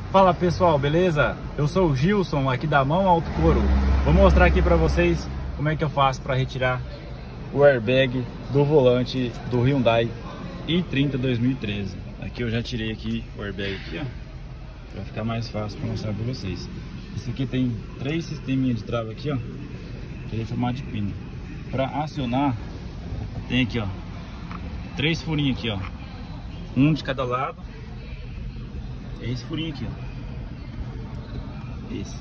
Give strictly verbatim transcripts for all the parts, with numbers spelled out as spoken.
Fala pessoal, beleza? Eu sou o Gilson aqui da Mão Alto Couro. Vou mostrar aqui para vocês como é que eu faço para retirar o airbag do volante do Hyundai i trinta dois mil e treze. Aqui eu já tirei aqui o airbag aqui, ó, para ficar mais fácil para mostrar para vocês. Esse aqui tem três sisteminhas de trava aqui, ó, que é formato de pino. Para acionar tem aqui, ó, três furinhos aqui, ó, um de cada lado. Esse furinho aqui, ó. Esse.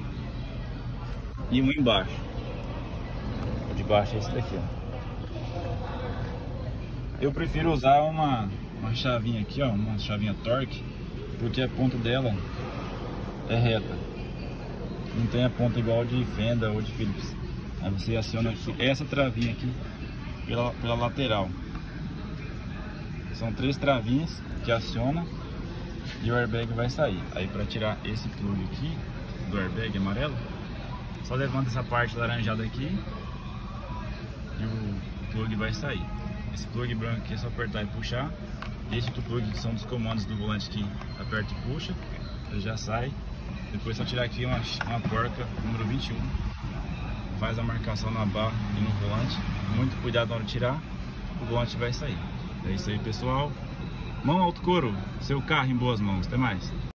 E um embaixo. O de baixo é esse daqui, ó. Eu prefiro usar uma, uma chavinha aqui, ó. Uma chavinha torque. Porque a ponta dela é reta. Não tem a ponta igual de Fenda ou de Philips. Aí você aciona aqui, essa travinha aqui pela, pela lateral. São três travinhas que aciona e o airbag vai sair. Aí para tirar esse plug aqui do airbag amarelo, só levanta essa parte laranjada aqui e o plug vai sair. Esse plug branco aqui é só apertar e puxar. Esse outro plug que são dos comandos do volante que aperta e puxa, ele já sai. Depois só tirar aqui uma, uma porca número vinte e um, faz a marcação na barra e no volante. Muito cuidado na hora de tirar, o volante vai sair. É isso aí pessoal. Mão Alto Couro, seu carro em boas mãos. Até mais.